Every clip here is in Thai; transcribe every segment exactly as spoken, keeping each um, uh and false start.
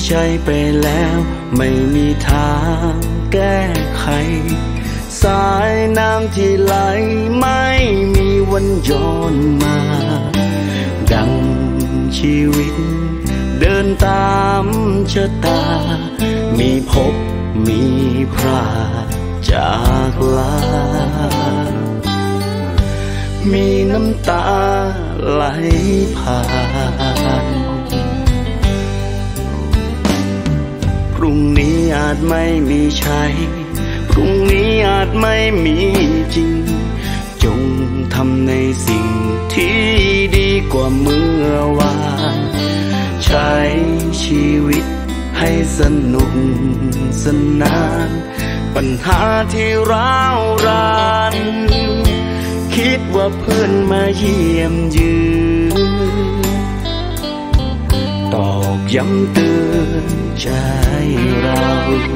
ใช้ไปแล้วไม่มีทางแก้ไขสายน้ำที่ไหลไม่มีวันย้อนมาดังชีวิตเดินตามชะตามีพบมีพรากจากลามีน้ำตาไหลผ่านพรุ่งนี้อาจไม่มีใช่พรุ่งนี้อาจไม่มีจริงจงทำในสิ่งที่ดีกว่าเมื่อวานใช้ชีวิตให้สนุกสนานปัญหาที่ร้าวรานคิดว่าเพื่อนมาเยี่ยมยืนตอกย้ำเตือนใจเรา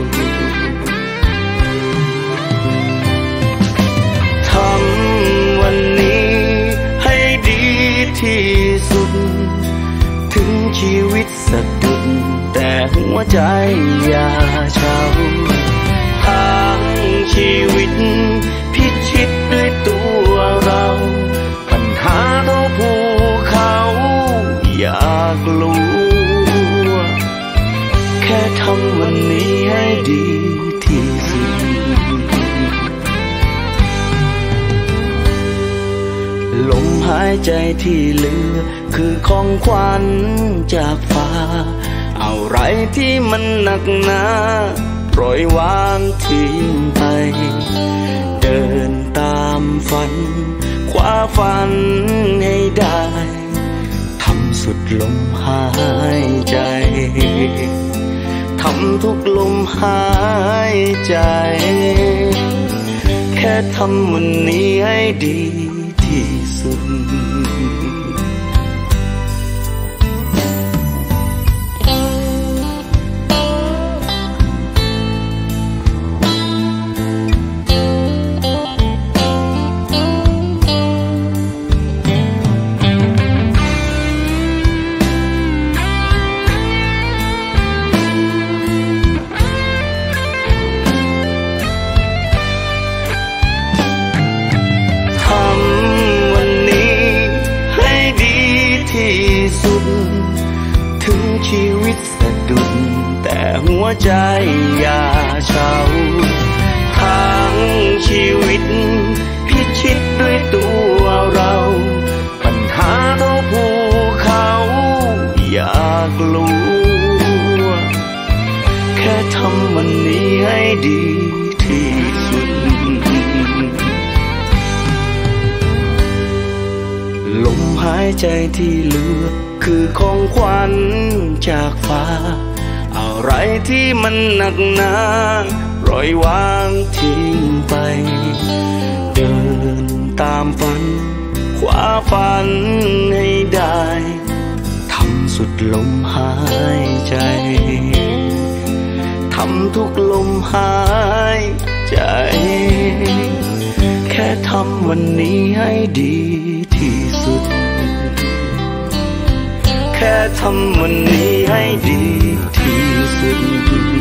ทำวันนี้ให้ดีที่สุดถึงชีวิตสะดุดแต่หัวใจอย่าเฉาทางชีวิตพิชิตด้วยตัวเราปัญหาเท่าภูเขาอย่ากลัวแค่ทำวันนี้ให้ดีที่สุดลมหายใจที่เหลือคือของขวัญจากฟ้าอะไรที่มันหนักหนาปล่อยวางทิ้งไปเดินตามฝันคว้าฝันให้ได้ทำสุดลมหายใจทำทุกลมหายใจแค่ทำวันนี้ให้ดีที่สุดถึงชีวิตสะดุดแต่หัวใจอย่าเฉาทางชีวิตพิชิตด้วยตัวเราปัญหาเท่าภูเขาอย่ากลัวแค่ทำวันนี้ให้ดีที่สุดลมหายใจที่เหลือคือของขวัญจากฟ้าอะไรที่มันหนักหนาปล่อยวางทิ้งไปเดินตามฝันคว้าฝันให้ได้ทำสุดลมหายใจทำทุกลมหายใจแค่ทำวันนี้ให้ดีที่สุดแค่ทำวันนี้ให้ดีที่สุด